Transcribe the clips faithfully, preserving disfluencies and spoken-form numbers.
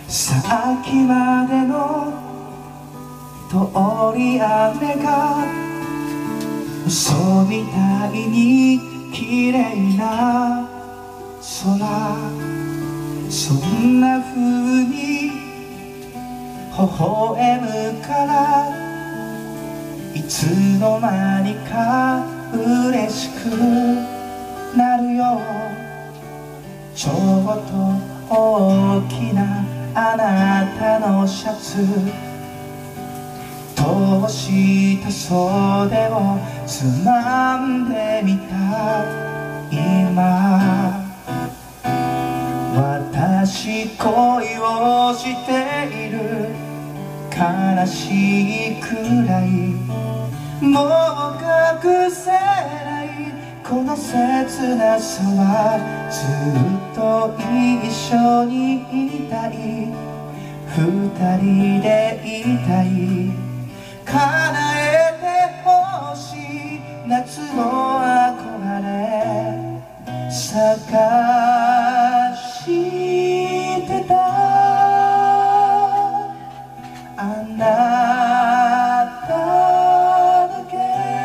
さっきまでの通り雨が嘘みたいに綺麗な空、そんな風に微笑むからいつの間にか嬉しくなるよ。ちょっと大きなあなたのシャツ、通した袖をつまんでみた今、私恋をしている、悲しいくらいもう隠せないこの切なさは、ずっと一緒にいたい、二人でいたい、叶えてほしい夏の憧れ探してたあなただけ。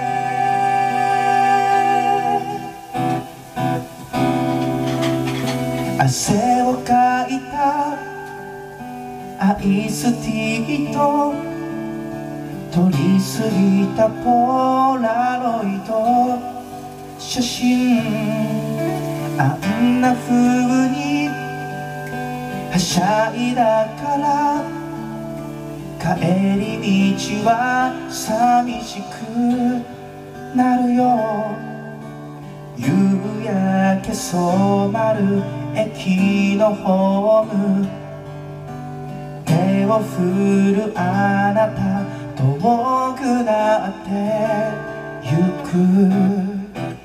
汗をかいたアイスティーと撮りすぎたポラロイド写真、あんな風にはしゃいだから帰り道は寂しくなるよ。夕焼け染まる駅のホーム、手を振るあなた遠くなってゆく。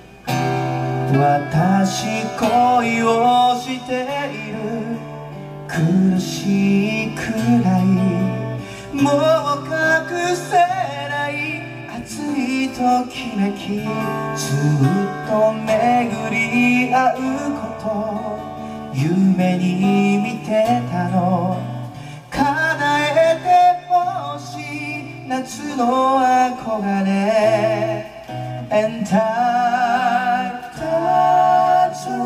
私恋をしている、苦しいくらいもう隠せない熱いときめき、ずっと巡り合うこと夢に見てたの、叶えてほしい夏の憧れ And I touch the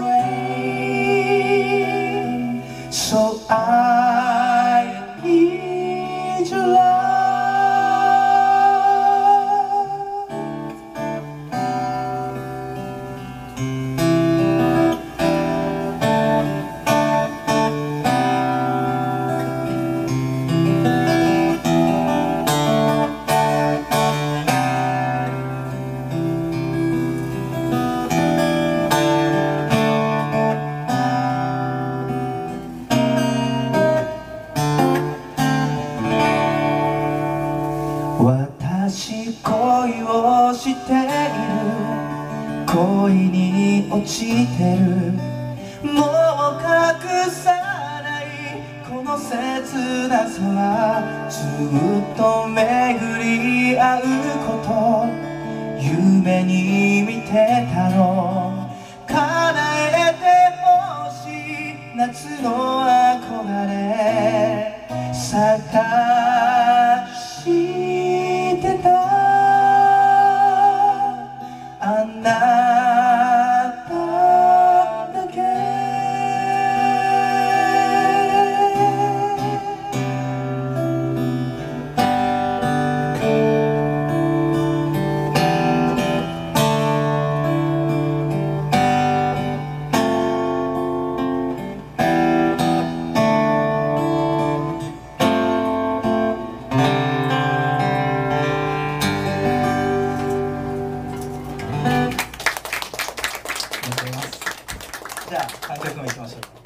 rain So I need your love.私恋をしている、恋に落ちてる、もう隠さないこの切なさは、ずっと巡り合うこと夢に見てたの、叶えてほしい夏の憧れ探してたあなただけ。じゃあ、観客も行きましょう。